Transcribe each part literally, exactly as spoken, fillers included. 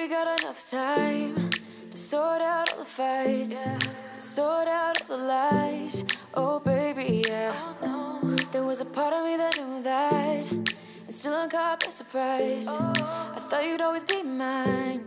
we got enough time to sort out all the fights, to sort out all the lies. Oh baby, yeah. There was a part of me that knew that, and still I'm caught by surprise. I thought you'd always be mine.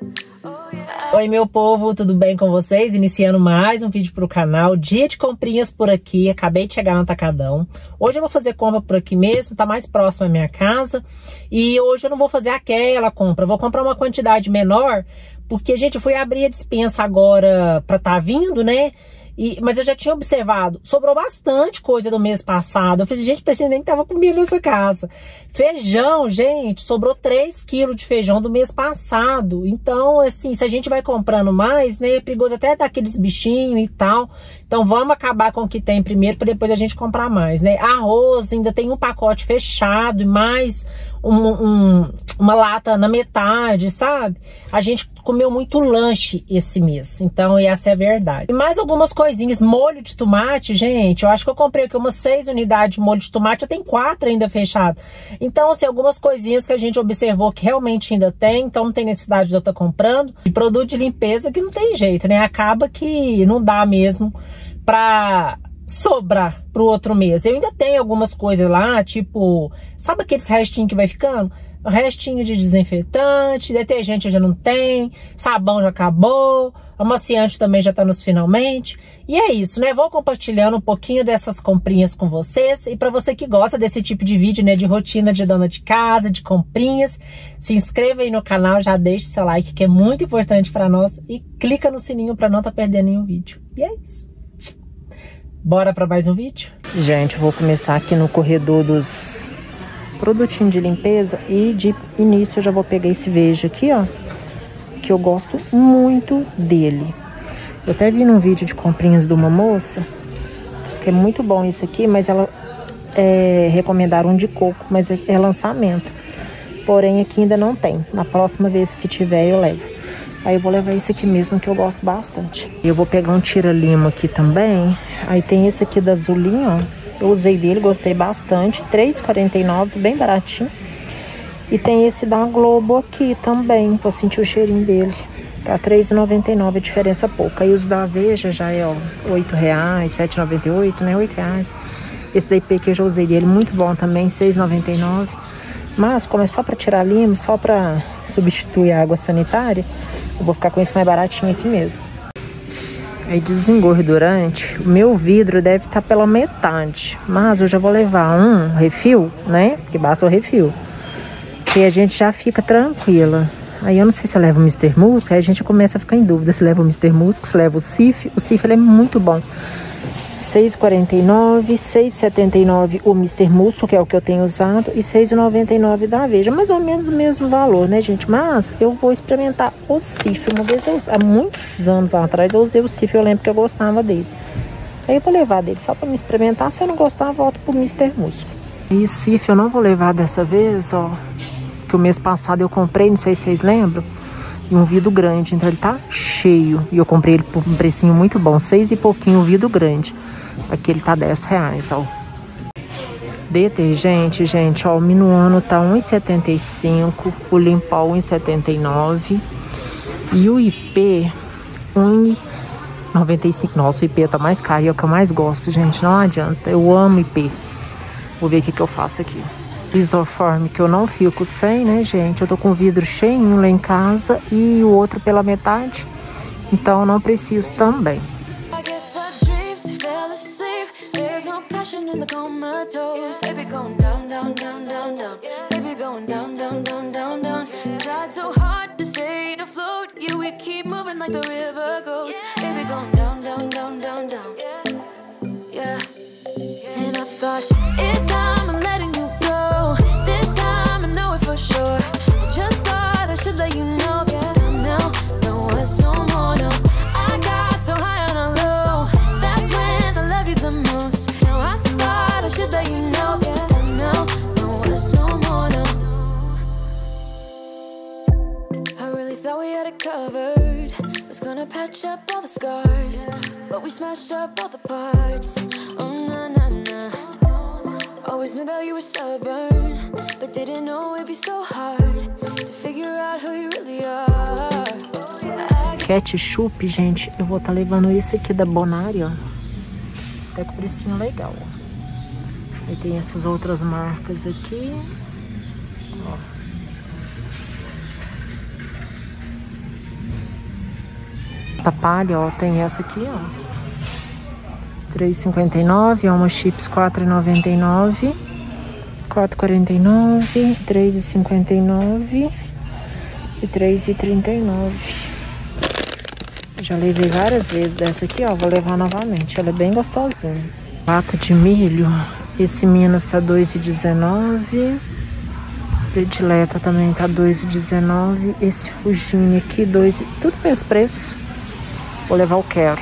Oi meu povo, tudo bem com vocês? Iniciando mais um vídeo pro canal, dia de comprinhas por aqui, acabei de chegar no Atacadão. Hoje eu vou fazer compra por aqui mesmo, tá mais próximo à minha casa. E hoje eu não vou fazer aquela compra, vou comprar uma quantidade menor, porque, gente, eu fui abrir a despensa agora pra tá vindo, né? E, mas eu já tinha observado, sobrou bastante coisa do mês passado. Eu falei, gente, parecia nem que tava comendo nessa casa. Feijão, gente, sobrou três quilos de feijão do mês passado. Então, assim, se a gente vai comprando mais, né, é perigoso até dar aqueles bichinhos e tal. Então, vamos acabar com o que tem primeiro, para depois a gente comprar mais, né? Arroz, ainda tem um pacote fechado e mais um, um, uma lata na metade, sabe? A gente comeu muito lanche esse mês, então essa é a verdade. E mais algumas coisinhas, molho de tomate, gente, eu acho que eu comprei aqui umas seis unidades de molho de tomate, eu tenho quatro ainda fechado. Então, assim, algumas coisinhas que a gente observou que realmente ainda tem, então não tem necessidade de eu estar comprando. E produto de limpeza que não tem jeito, né? Acaba que não dá mesmo pra sobrar pro outro mês. Eu ainda tenho algumas coisas lá, tipo, sabe aqueles restinhos que vai ficando? Restinho de desinfetante, detergente eu já não tem, sabão já acabou, amaciante também já tá nos finalmente. E é isso, né? Vou compartilhando um pouquinho dessas comprinhas com vocês. E para você que gosta desse tipo de vídeo, né, de rotina de dona de casa, de comprinhas, se inscreva aí no canal, já deixe seu like, que é muito importante para nós, e clica no sininho para não estar perdendo nenhum vídeo. E é isso. Bora para mais um vídeo? Gente, eu vou começar aqui no corredor dos produtinho de limpeza, e de início eu já vou pegar esse veja aqui, ó, que eu gosto muito dele. Eu até vi num vídeo de comprinhas de uma moça, disse que é muito bom isso aqui, mas ela é, recomendaram um de coco, mas é, é lançamento. Porém aqui ainda não tem. Na próxima vez que tiver eu levo. Aí eu vou levar esse aqui mesmo, que eu gosto bastante. Eu vou pegar um tira-limo aqui também. Aí tem esse aqui da Zulinha, ó. Eu usei dele, gostei bastante, três reais e quarenta e nove centavos, bem baratinho. E tem esse da Globo aqui também, pra sentir o cheirinho dele. Tá três reais e noventa e nove centavos, a diferença pouca. Aí os da Veja já é, ó, oito reais, sete reais e noventa e oito centavos, né, oito reais. Esse da I P que eu já usei dele, muito bom também, seis reais e noventa e nove centavos. Mas como é só pra tirar limo, só pra substituir a água sanitária, eu vou ficar com esse mais baratinho aqui mesmo. Aí desengordurante, o meu vidro deve estar pela metade, mas eu já vou levar um refil, né? Porque basta o refil, que a gente já fica tranquila. Aí eu não sei se eu levo o mister Musco, aí a gente começa a ficar em dúvida se leva o mister Musco, se leva o Cif. O Cif ele é muito bom. seis reais e quarenta e nove centavos, seis reais e setenta e nove centavos o mister Musco, que é o que eu tenho usado, e seis reais e noventa e nove centavos da Veja. Mais ou menos o mesmo valor, né, gente? Mas eu vou experimentar o Cif. Uma vez, eu, há muitos anos atrás, eu usei o Cif, eu lembro que eu gostava dele. Aí eu vou levar dele só pra me experimentar. Se eu não gostar, eu volto pro mister Musco. E o Cif eu não vou levar dessa vez, ó, que o mês passado eu comprei, não sei se vocês lembram, e um vidro grande, então ele tá cheio. E eu comprei ele por um precinho muito bom, seis e pouquinho o vidro grande. Aqui ele tá dez reais, ó. Detergente, gente, ó, o Minuano tá um real e setenta e cinco centavos, o Limpol um real e setenta e nove centavos e o I P um real e noventa e cinco centavos. Nossa, o I P tá mais caro, é o que eu mais gosto, gente, não adianta, eu amo I P. Vou ver o que que eu faço aqui. Isoforme, que eu não fico sem, né, gente? Eu tô com o vidro cheinho lá em casa e o outro pela metade, então eu não preciso também. In the comatose, baby going down, down, down, down, down, baby going down, down, down, down, down. Tried so hard to stay afloat, yeah, we keep moving like the river goes, baby going down, down, down, down, down, yeah. And I thought, it's time I'm letting you go, this time I know it for sure. Just thought I should let you know, yeah. Now, no words no more, no. I got so high on a low, that's when I loved you the most. I should let you know, yeah, now, no words no more, no. I really thought we had it covered, was gonna patch up all the scars, but we smashed up all the parts, oh na na na. always knew that you were stubborn, but didn't know it'd be so hard to figure out who you really are. Ketchup, gente, eu vou estar tá levando esse aqui da Bonari, ó. Até com precinho legal, ó. Aí tem essas outras marcas aqui, ó. Palha, ó, tem essa aqui, ó, três e cinquenta e nove, Alma Chips quatro e noventa e nove, quatro e quarenta e nove, três e cinquenta e nove e três e trinta e nove. Já levei várias vezes dessa aqui, ó, vou levar novamente, ela é bem gostosinha. Lata de milho, esse Minas tá dois e dezenove, Predileta também tá dois e dezenove, esse Fugine aqui dois, tudo mesmo preço. Vou levar o Quero.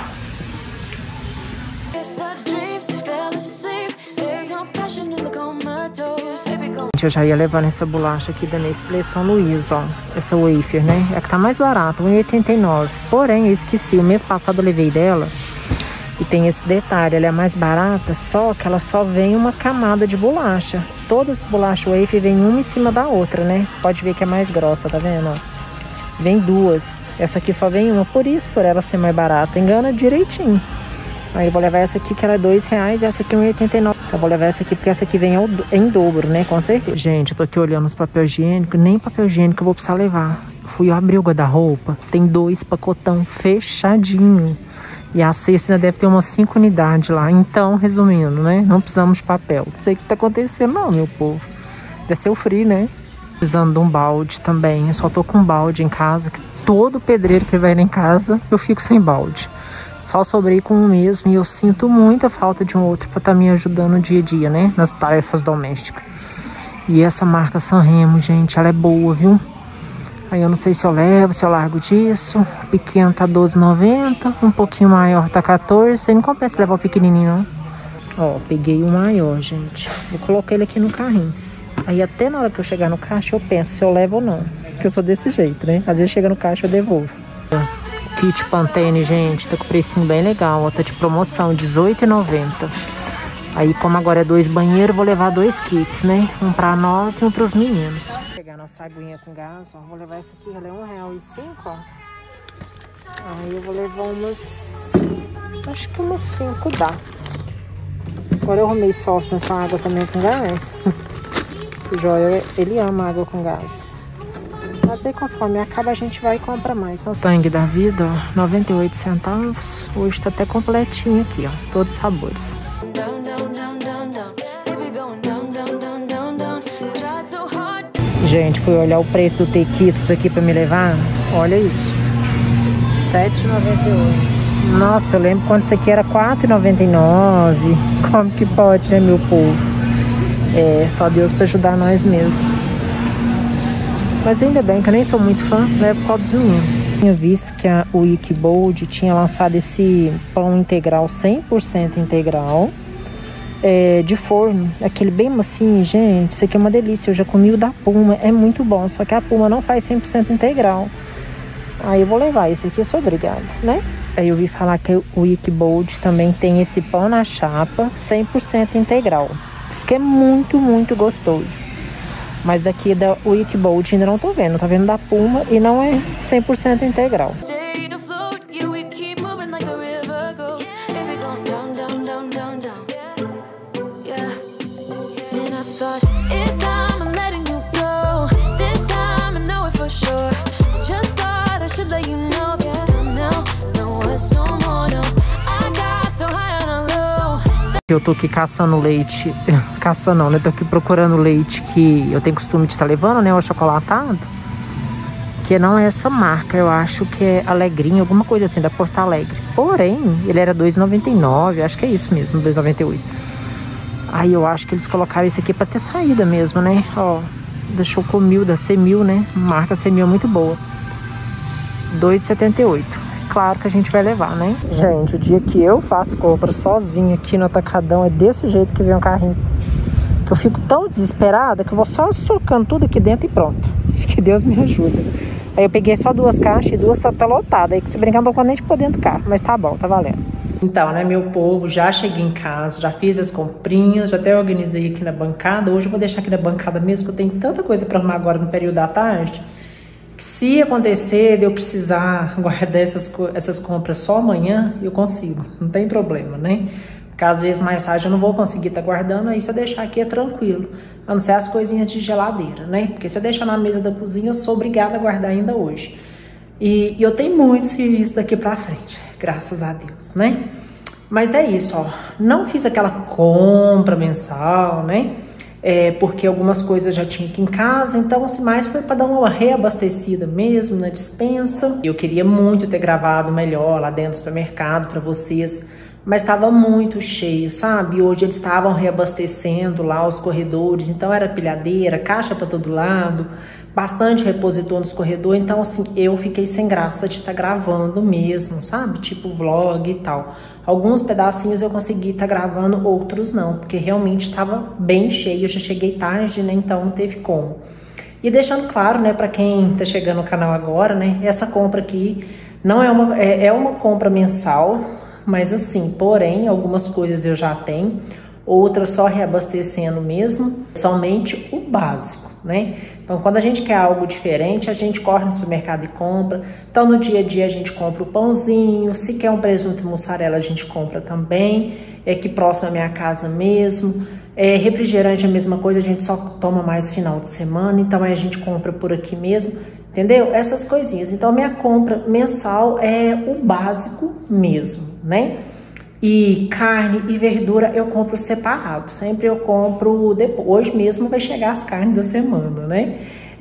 Eu já ia levando essa bolacha aqui da Nestlé São Luís, ó. Essa wafer, né? É a que tá mais barata, um e oitenta e nove. Porém, eu esqueci. O mês passado eu levei dela. E tem esse detalhe, ela é mais barata, só que ela só vem uma camada de bolacha. Todas as bolachas wafer vem uma em cima da outra, né? Pode ver que é mais grossa, tá vendo? Ó. Vem duas. Essa aqui só vem uma, por isso, por ela ser mais barata. Engana direitinho. Aí eu vou levar essa aqui, que ela é dois reais, e essa aqui é um e oitenta e nove. Eu vou levar essa aqui, porque essa aqui vem em dobro, né? Com certeza. Gente, eu tô aqui olhando os papel higiênico. Nem papel higiênico eu vou precisar levar. Fui abrir o guarda-roupa. Tem dois pacotão fechadinho. E a cesta ainda deve ter umas cinco unidades lá. Então, resumindo, né? Não precisamos de papel. Não sei o que tá acontecendo não, meu povo. Deve ser o frio, né? Precisando de um balde também. Eu só tô com um balde em casa. Todo pedreiro que vai lá em casa, eu fico sem balde. Só sobrei com um mesmo. E eu sinto muita falta de um outro pra estar tá me ajudando no dia a dia, né? Nas tarefas domésticas. E essa marca Sanremo, gente, ela é boa, viu? Aí eu não sei se eu levo, se eu largo disso. O pequeno tá doze e noventa. Um pouquinho maior tá quatorze. Não compensa levar o pequenininho, não. Ó, peguei o maior, gente. Vou colocar ele aqui no carrinho. Aí até na hora que eu chegar no caixa eu penso se eu levo ou não. Porque eu sou desse jeito, né? Às vezes chega no caixa eu devolvo. O kit Pantene, gente, tá com precinho bem legal. Ó, tá de promoção, dezoito e noventa. Aí como agora é dois banheiros, vou levar dois kits, né? Um pra nós e um pros meninos. Vou pegar nossa aguinha com gás, ó. Vou levar essa aqui, ela é um real e cinco, ó. Aí eu vou levar umas... acho que umas cinco dá. Agora eu arrumei sócio nessa água também com gás. O Joel, ele ama água com gás. Mas aí conforme acaba a gente vai e compra mais. O Tang da vida, ó, noventa e oito centavos. Hoje tá até completinho aqui, ó. Todos os sabores. Gente, fui olhar o preço do Tequitos aqui pra me levar. Olha isso. sete e noventa e oito. Nossa, eu lembro quando isso aqui era quatro e noventa e nove. Como que pode, né, meu povo? É, só Deus pra ajudar nós mesmos. Mas ainda bem que eu nem sou muito fã, levo por causa dos meninos. Tinha visto que a Wikibold tinha lançado esse pão integral, cem por cento integral, é, de forno. Aquele bem macio, gente, isso aqui é uma delícia. Eu já comi o da Puma, é muito bom. Só que a Puma não faz cem por cento integral. Aí eu vou levar, esse aqui eu sou obrigada, né? Aí eu vi falar que o Wikibold também tem esse pão na chapa, cem por cento integral. Diz que é muito, muito gostoso. Mas daqui da Wikibold ainda não tô vendo. Tá vendo da Puma e não é cem por cento integral. Eu tô aqui caçando leite, caçando não, né? Tô aqui procurando leite que eu tenho costume de estar levando, né? O achocolatado. Que não é essa marca, eu acho que é Alegrinho, alguma coisa assim, da Porto Alegre. Porém, ele era dois e noventa e nove, acho que é isso mesmo, dois e noventa e oito. Aí eu acho que eles colocaram isso aqui pra ter saída mesmo, né? Ó, da Chocomil, da C-Mil, né? Marca C-Mil muito boa. dois e setenta e oito. Claro que a gente vai levar, né? Gente, o dia que eu faço compra sozinha aqui no Atacadão é desse jeito que vem um carrinho. Que eu fico tão desesperada que eu vou só socando tudo aqui dentro e pronto. Que Deus me ajuda. Aí eu peguei só duas caixas e duas tá, tá lotadas. Aí que se brincar não tô nem de pôr dentro do carro. Mas tá bom, tá valendo. Então, né, meu povo, já cheguei em casa, já fiz as comprinhas, já até organizei aqui na bancada. Hoje eu vou deixar aqui na bancada mesmo, que eu tenho tanta coisa pra arrumar agora no período da tarde, que se acontecer de eu precisar guardar essas, essas compras só amanhã, eu consigo, não tem problema, né? Porque às vezes mais tarde eu não vou conseguir estar guardando, aí se eu deixar aqui é tranquilo. A não ser as coisinhas de geladeira, né? Porque se eu deixar na mesa da cozinha, eu sou obrigada a guardar ainda hoje. E, e eu tenho muito serviço daqui pra frente, graças a Deus, né? Mas é isso, ó. Não fiz aquela compra mensal, né? É, porque algumas coisas já tinha aqui em casa, então assim, mais foi para dar uma reabastecida mesmo na despensa. Eu queria muito ter gravado melhor lá dentro do supermercado para vocês, mas estava muito cheio, sabe? Hoje eles estavam reabastecendo lá os corredores, então era pilhadeira, caixa para todo lado, bastante repositor nos corredores, então assim, eu fiquei sem graça de estar tá gravando mesmo, sabe? Tipo vlog e tal. Alguns pedacinhos eu consegui estar tá gravando, outros não, porque realmente estava bem cheio, eu já cheguei tarde, né? Então não teve como. E deixando claro, né, para quem tá chegando no canal agora, né, essa compra aqui não é uma, é, é uma compra mensal, mas assim, porém, algumas coisas eu já tenho, outras só reabastecendo mesmo, somente o básico, né? Então, quando a gente quer algo diferente, a gente corre no supermercado e compra. Então, no dia a dia, a gente compra o pãozinho. Se quer um presunto e mussarela, a gente compra também. É aqui próximo à minha casa mesmo. É, refrigerante é a mesma coisa, a gente só toma mais final de semana. Então, aí a gente compra por aqui mesmo, entendeu? Essas coisinhas. Então, minha compra mensal é o básico mesmo, né? E carne e verdura eu compro separado, sempre eu compro depois. Hoje mesmo vai chegar as carnes da semana, né?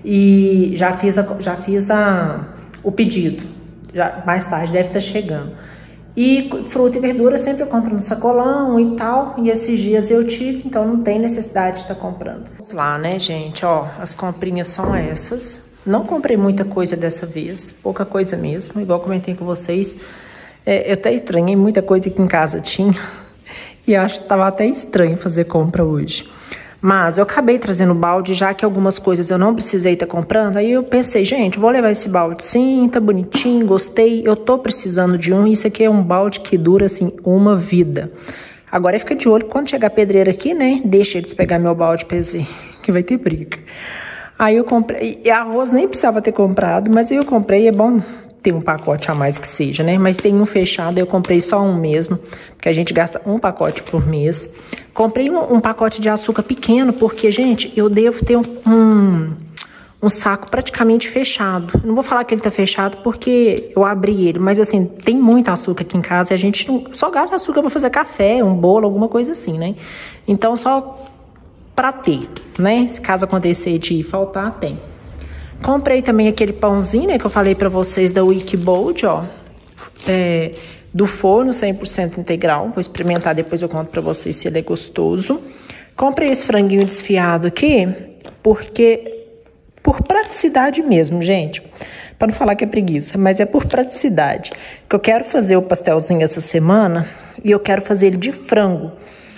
E já fiz, a, já fiz a, o pedido, já, mais tarde deve estar chegando. E fruta e verdura sempre eu compro no sacolão e tal, e esses dias eu tive, então não tem necessidade de estar comprando. Vamos lá, né, gente? Ó, as comprinhas são essas. Não comprei muita coisa dessa vez, pouca coisa mesmo, igual comentei com vocês. É, eu até estranhei, muita coisa que em casa tinha. E acho que tava até estranho fazer compra hoje. Mas eu acabei trazendo balde, já que algumas coisas eu não precisei estar comprando. Aí eu pensei, gente, vou levar esse balde sim, tá bonitinho, gostei. Eu tô precisando de um, isso aqui é um balde que dura, assim, uma vida. Agora fica de olho, quando chegar a pedreira aqui, né, deixa eles pegar meu balde pra eles verem, que vai ter briga. Aí eu comprei, e arroz nem precisava ter comprado, mas aí eu comprei, é bom ter um pacote a mais que seja, né? Mas tem um fechado, eu comprei só um mesmo, porque a gente gasta um pacote por mês. Comprei um, um pacote de açúcar pequeno, porque, gente, eu devo ter um, um, um saco praticamente fechado. Eu não vou falar que ele tá fechado porque eu abri ele, mas assim, tem muito açúcar aqui em casa e a gente não, só gasta açúcar pra fazer café, um bolo, alguma coisa assim, né? Então, só pra ter, né? Se caso acontecer de faltar, tem. Comprei também aquele pãozinho, né, que eu falei pra vocês da Wikibold, ó. É, do forno, cem por cento integral. Vou experimentar, depois eu conto pra vocês se ele é gostoso. Comprei esse franguinho desfiado aqui, porque... por praticidade mesmo, gente. Pra não falar que é preguiça, mas é por praticidade. Que eu quero fazer o pastelzinho essa semana e eu quero fazer ele de frango.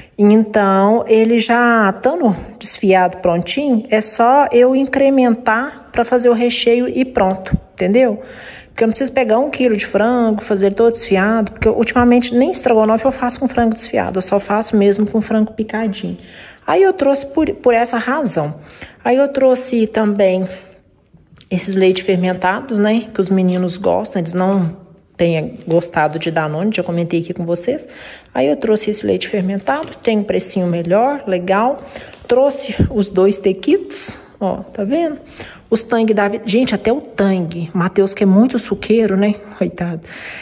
Então, ele já estando desfiado prontinho, é só eu incrementar para fazer o recheio e pronto, entendeu? Porque eu não preciso pegar um quilo de frango, fazer todo desfiado, porque eu, ultimamente nem estrogonofe eu faço com frango desfiado, eu só faço mesmo com frango picadinho. Aí eu trouxe por, por essa razão. Aí eu trouxe também esses leites fermentados, né, que os meninos gostam, eles não tenha gostado de Danone, já comentei aqui com vocês. Aí eu trouxe esse leite fermentado, tem um precinho melhor, legal. Trouxe os dois tequitos, ó, tá vendo? Os Tang da vida. Gente, até o Tang. O Matheus que é muito suqueiro, né? Coitado.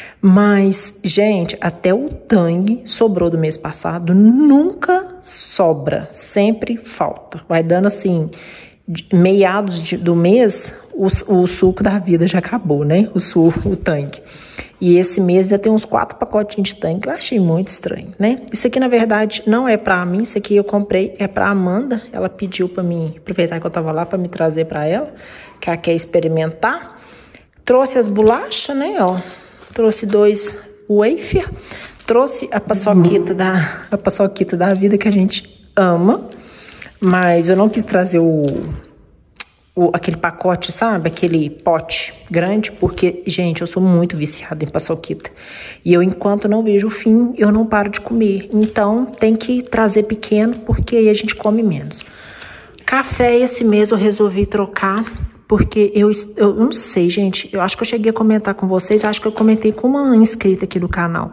Mas, gente, até o Tang sobrou do mês passado. Nunca sobra, sempre falta. Vai dando assim... meados de, do mês, o, o suco da vida já acabou, né? O suco, o tanque. E esse mês ainda tem uns quatro pacotinhos de tanque. Eu achei muito estranho, né? Isso aqui, na verdade, não é pra mim. Isso aqui eu comprei, é pra Amanda. Ela pediu pra mim, aproveitar que eu tava lá, pra me trazer pra ela. Que ela quer experimentar. Trouxe as bolachas, né? Ó, trouxe dois wafer. Trouxe a paçoquita, uhum. da, a paçoquita da vida que a gente ama. Mas eu não quis trazer o, o, aquele pacote, sabe? Aquele pote grande, porque, gente, eu sou muito viciada em paçoquita. E eu, enquanto não vejo o fim, eu não paro de comer. Então, tem que trazer pequeno, porque aí a gente come menos. Café, esse mês eu resolvi trocar, porque eu, eu não sei, gente, eu acho que eu cheguei a comentar com vocês, acho que eu comentei com uma inscrita aqui do canal.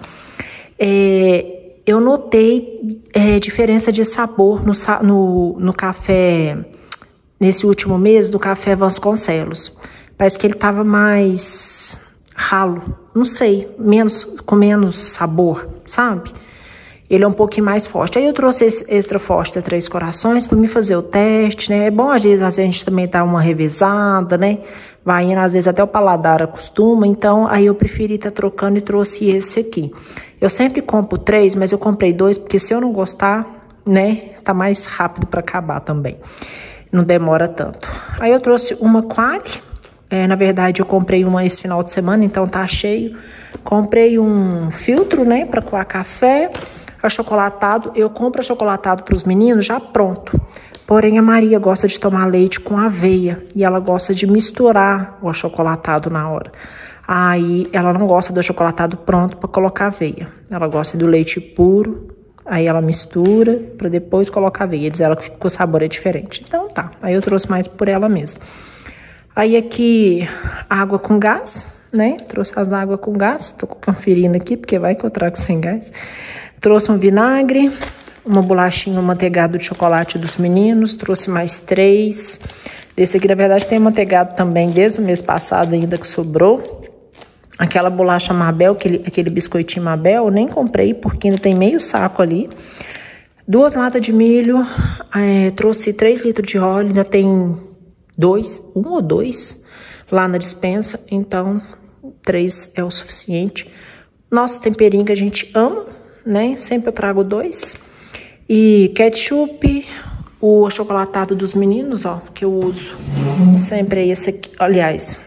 É... Eu notei é, diferença de sabor no, no, no café, nesse último mês, do café Vasconcelos. Parece que ele tava mais ralo, não sei, menos, com menos sabor, sabe? Ele é um pouquinho mais forte. Aí eu trouxe esse extra forte da Três Corações para me fazer o teste, né? É bom, às vezes, às vezes a gente também dá uma revezada, né? Vai indo, às vezes até o paladar acostuma. Então, aí eu preferi estar trocando e trouxe esse aqui. Eu sempre compro três, mas eu comprei dois, porque se eu não gostar, né? Tá mais rápido para acabar também. Não demora tanto. Aí eu trouxe uma Qualy. É, na verdade, eu comprei uma esse final de semana, então tá cheio. Comprei um filtro, né? Para coar café. Achocolatado, eu compro achocolatado para os meninos já pronto. Porém, a Maria gosta de tomar leite com aveia e ela gosta de misturar o achocolatado na hora. Aí, ela não gosta do achocolatado pronto para colocar aveia. Ela gosta do leite puro, aí ela mistura para depois colocar aveia. Diz ela que o sabor é diferente. Então, tá. Aí eu trouxe mais por ela mesma. Aí, aqui, água com gás, né? Trouxe as águas com gás. Tô conferindo aqui, porque vai que eu trago sem gás. Trouxe um vinagre, uma bolachinha, um manteigado de chocolate dos meninos. Trouxe mais três. Desse aqui, na verdade, tem manteigado também desde o mês passado ainda que sobrou. Aquela bolacha Mabel, aquele, aquele biscoitinho Mabel, eu nem comprei porque ainda tem meio saco ali. Duas latas de milho. É, trouxe três litros de óleo, ainda tem dois, um ou dois lá na despensa. Então, três é o suficiente. Nosso temperinho que a gente ama, né? Sempre eu trago dois. E ketchup, o achocolatado dos meninos, ó, que eu uso. Sempre é esse aqui, aliás,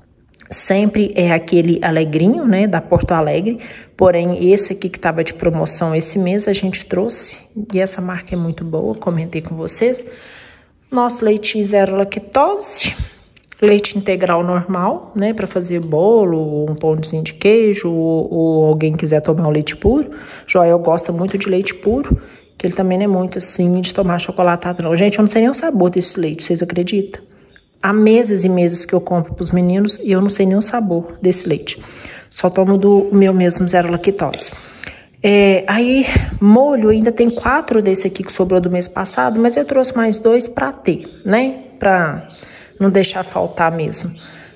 sempre é aquele alegrinho, né, da Porto Alegre. Porém, esse aqui que tava de promoção esse mês a gente trouxe. E essa marca é muito boa, comentei com vocês. Nosso leitinho zero lactose. Leite integral normal, né, para fazer bolo, um pãozinho de queijo, ou, ou alguém quiser tomar o leite puro. Joel gosta muito de leite puro, que ele também não é muito assim de tomar chocolatado não. Gente, eu não sei nem o sabor desse leite, vocês acreditam? Há meses e meses que eu compro pros meninos e eu não sei nem o sabor desse leite. Só tomo do meu mesmo zero lactose. É, aí, molho, ainda tem quatro desse aqui que sobrou do mês passado, mas eu trouxe mais dois pra ter, né, pra não deixar faltar mesmo.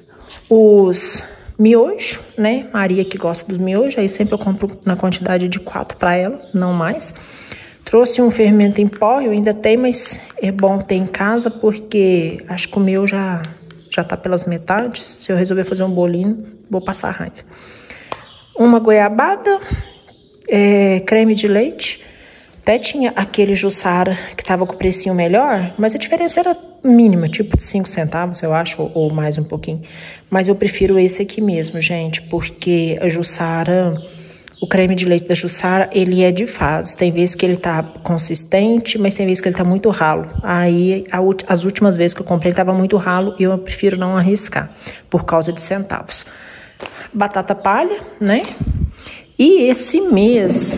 Os miojos, né? Maria que gosta dos miojos, aí sempre eu compro na quantidade de quatro para ela, não mais. Trouxe um fermento em pó, eu ainda tenho, mas é bom ter em casa porque acho que o meu já, já tá pelas metades. Se eu resolver fazer um bolinho, vou passar raiva. Uma goiabada, é, creme de leite. Até tinha aquele Jussara que tava com o precinho melhor, mas a diferença era mínima, tipo de cinco centavos, eu acho, ou, ou mais um pouquinho. Mas eu prefiro esse aqui mesmo, gente, porque a Jussara, o creme de leite da Jussara, ele é de fase. Tem vezes que ele tá consistente, mas tem vezes que ele tá muito ralo. Aí, a, as últimas vezes que eu comprei, ele tava muito ralo e eu prefiro não arriscar, por causa de centavos. Batata palha, né? E esse mês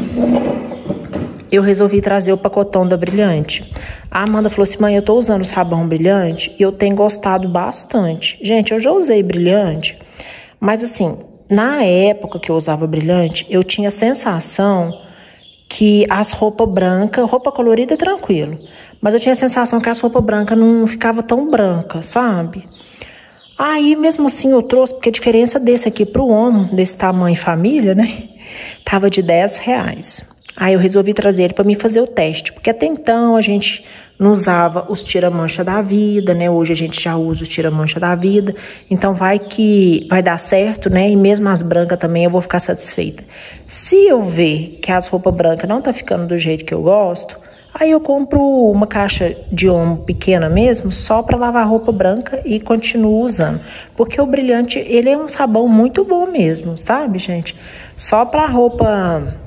eu resolvi trazer o pacotão da Brilhante. A Amanda falou assim, mãe, eu tô usando o sabão Brilhante e eu tenho gostado bastante. Gente, eu já usei Brilhante, mas assim, na época que eu usava Brilhante, eu tinha a sensação que as roupas brancas, roupa colorida é tranquilo, mas eu tinha a sensação que as roupas brancas não ficavam tão brancas, sabe? Aí, mesmo assim, eu trouxe, porque a diferença desse aqui pro homem, desse tamanho família, né, tava de dez reais. Aí eu resolvi trazer ele para mim fazer o teste, porque até então a gente não usava os tira-mancha da vida, né? Hoje a gente já usa os tira-mancha da vida, então vai que vai dar certo, né? E mesmo as brancas também eu vou ficar satisfeita. Se eu ver que as roupas brancas não tá ficando do jeito que eu gosto, aí eu compro uma caixa de omo pequena mesmo, só para lavar roupa branca e continuo usando. Porque o Brilhante, ele é um sabão muito bom mesmo, sabe, gente? Só para roupa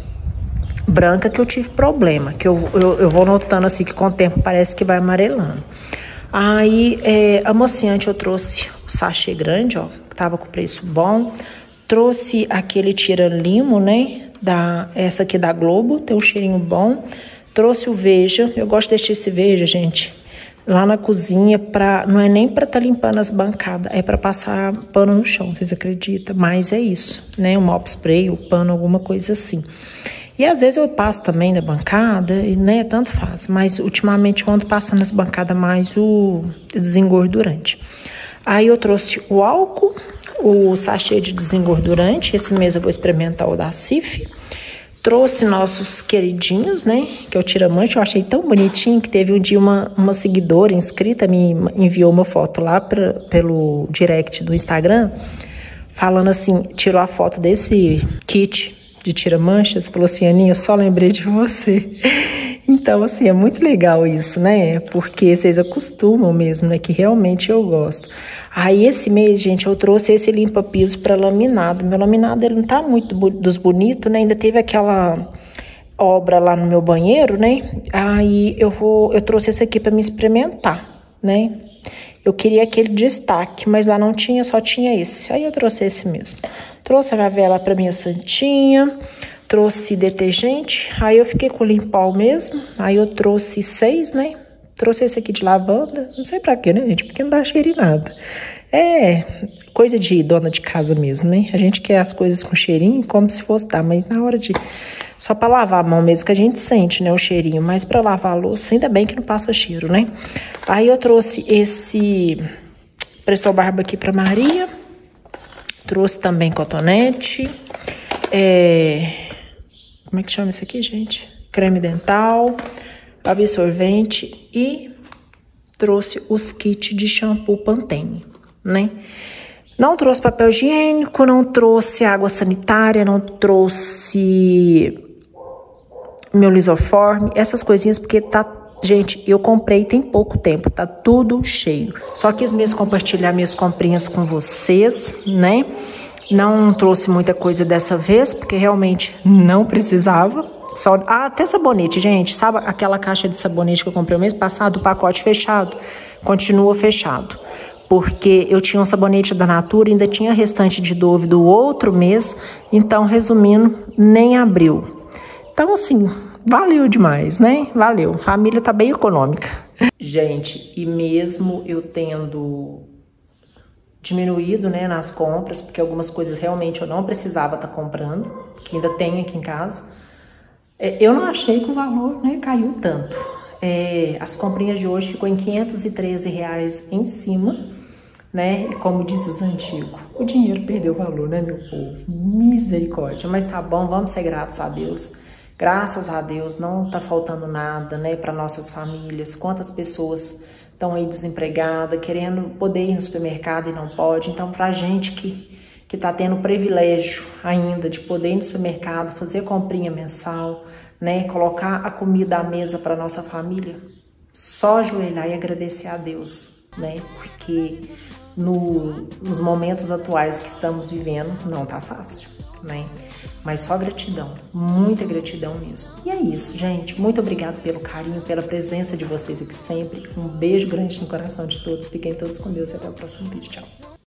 branca que eu tive problema, que eu, eu, eu vou notando assim que com o tempo parece que vai amarelando. Aí, é, amaciante eu trouxe o sachê grande, ó, que tava com preço bom. Trouxe aquele tira-limo, né, da, essa aqui da Globo, tem um cheirinho bom. Trouxe o Veja, eu gosto de deixar esse Veja, gente, lá na cozinha, pra, não é nem pra tá limpando as bancadas, é pra passar pano no chão, vocês acreditam? Mas é isso, né, um mop spray, o pano, alguma coisa assim. E às vezes eu passo também na bancada, e, né, tanto faz. Mas ultimamente eu ando passando nas bancadas mais o desengordurante. Aí eu trouxe o álcool, o sachê de desengordurante. Esse mês eu vou experimentar o da Cif. Trouxe nossos queridinhos, né, que é o tira-mancha. Eu achei tão bonitinho que teve um dia uma, uma seguidora inscrita me enviou uma foto lá pra, pelo direct do Instagram, falando assim, tirou a foto desse kit de tira-manchas, falou assim, Aninha, só lembrei de você. Então, assim, é muito legal isso, né? Porque vocês acostumam mesmo, né? Que realmente eu gosto. Aí, esse mês, gente, eu trouxe esse limpa-piso para laminado. Meu laminado, ele não tá muito dos bonitos, né? Ainda teve aquela obra lá no meu banheiro, né? Aí, eu vou, eu trouxe esse aqui para me experimentar, né? Eu queria aquele destaque, mas lá não tinha, só tinha esse. Aí, eu trouxe esse mesmo. Trouxe a vela para minha santinha, trouxe detergente, aí eu fiquei com o Limpol mesmo, aí eu trouxe seis, né? Trouxe esse aqui de lavanda, não sei pra quê, né, gente? Porque não dá cheiro em nada. É coisa de dona de casa mesmo, né? A gente quer as coisas com cheirinho como se fosse dar, mas na hora de... Só pra lavar a mão mesmo que a gente sente, né, o cheirinho, mas pra lavar a louça, ainda bem que não passa cheiro, né? Aí eu trouxe esse Presto Barba aqui pra Maria. Trouxe também cotonete, é, como é que chama isso aqui, gente? Creme dental, absorvente e trouxe os kits de shampoo Pantene, né? Não trouxe papel higiênico, não trouxe água sanitária, não trouxe meu lisoforme, essas coisinhas, porque tá... Gente, eu comprei tem pouco tempo, tá tudo cheio. Só quis mesmo compartilhar minhas comprinhas com vocês, né? Não trouxe muita coisa dessa vez, porque realmente não precisava. Só... Ah, até sabonete, gente. Sabe aquela caixa de sabonete que eu comprei o mês passado? O pacote fechado. Continua fechado. Porque eu tinha um sabonete da Natura, ainda tinha restante de Dove do outro mês. Então, resumindo, nem abriu. Então, assim... Valeu demais, né? Valeu. Família tá bem econômica. Gente, e mesmo eu tendo diminuído, né, nas compras, porque algumas coisas realmente eu não precisava estar tá comprando, que ainda tem aqui em casa, é, eu não achei que o valor, né, caiu tanto. É, as comprinhas de hoje ficou em quinhentos e treze reais em cima, né? E como disse os antigos, o dinheiro perdeu valor, né, meu povo? Misericórdia. Mas tá bom, vamos ser gratos a Deus. Graças a Deus, não tá faltando nada, né, para nossas famílias. Quantas pessoas estão aí desempregadas, querendo poder ir no supermercado e não pode. Então, pra gente que, que tá tendo o privilégio ainda de poder ir no supermercado, fazer comprinha mensal, né, colocar a comida à mesa para nossa família, só ajoelhar e agradecer a Deus, né, porque no, nos momentos atuais que estamos vivendo, não tá fácil, né? Mas só gratidão, muita gratidão mesmo. E é isso, gente. Muito obrigada pelo carinho, pela presença de vocês aqui sempre. Um beijo grande no coração de todos. Fiquem todos com Deus e até o próximo vídeo. Tchau.